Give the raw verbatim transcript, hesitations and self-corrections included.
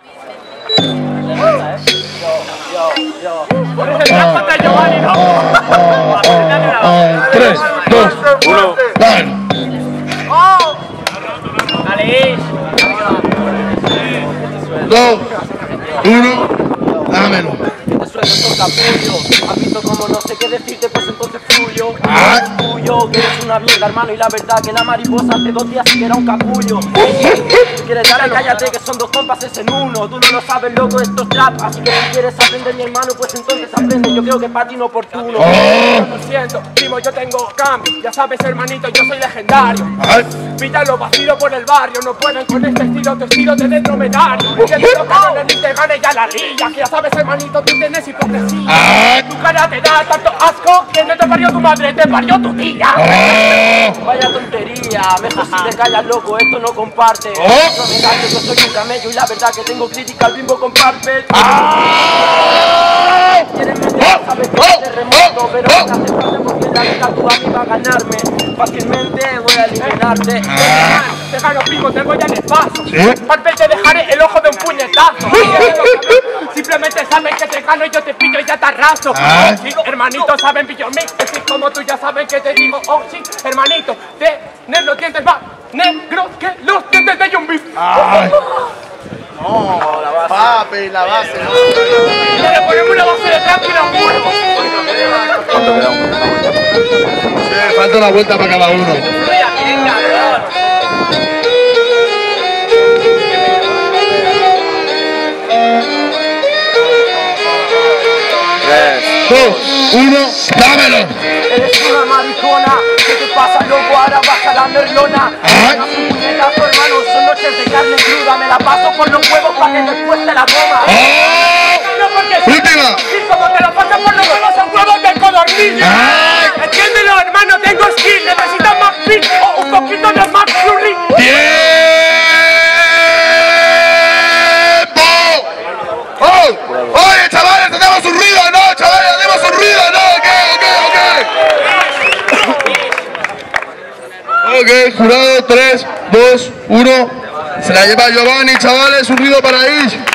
tres, dos, uno, dale. dos, uno, dámelo. Suelto capullo, has visto como no sé qué decirte, pues entonces fluyo. Ah. Tuyo, que eres una mierda, hermano, y la verdad que la mariposa hace dos días sí que era un capullo. Quieres darle, cállate, que son dos compases en uno. Tú no lo sabes, loco, esto es trap. Así que si quieres aprender, mi hermano, pues entonces aprende. Yo creo que para ti no oportuno. Oh. Lo siento, primo, yo tengo cambio. Ya sabes, hermanito, yo soy legendario. Ay. Pítalo vacío por el barrio. No pueden con este estilo, tu estilo de dromedario. Que te lo cagan y te gane ya la rilla. Que ya sabes, hermanito, tú tienes hipocresía. Ah. Tu cara te da tanto asco que no te parió tu madre, te parió tu tía. Oh. Vaya tontería, mejor si te callas, loco, esto no comparte. Oh. No me cantes, yo soy un camello y la verdad que tengo crítica al bimbo con Parpet. Ah. Quieres meter, sabes que es terremoto, pero no te hace falta porque la vida tú a mí va a ganarme. Fácilmente voy a eliminarte. Ah. Te gano, primo, te voy al espacio. ¿Sí? Parpet, te dejaré el ojo de un puñetazo. Simplemente sabes que te gano y yo te pillo y ya te arraso. Ah. Oh, sí, hermanito, saben pillo mí. Así como tú ya saben que te digo, oh sí, hermanito, tener los dientes más negros que los dientes de John Beef. Ay. No, la base. Papi, la base. No. Le ponemos una base de trap y los huevos. Sí, falta una vuelta para cada uno. dos, uno, dámelo. Eres una maricona, ¿qué te pasa, loco? Ahora baja la merlona. Ay. Haz un puñetazo, hermano, son noches de carne cruda. Me la paso por los huevos para que después te la coma. No, porque Última. sí, como te lo pasas por los huevos, son huevos de codorniz. Ay. Entiéndelo, hermano, tengo skill. Necesitas más pit o un poquito de más flurry. ¡Tiempo! ¡Oh! ¡Oye, chavales, tenemos un ruido! ¡No, chavales, tenemos un ruido! ¡No! Ok, ok, ok. Ok, jurado, tres, dos, uno. Se la lleva Giovanni, chavales, un ruido para Ish.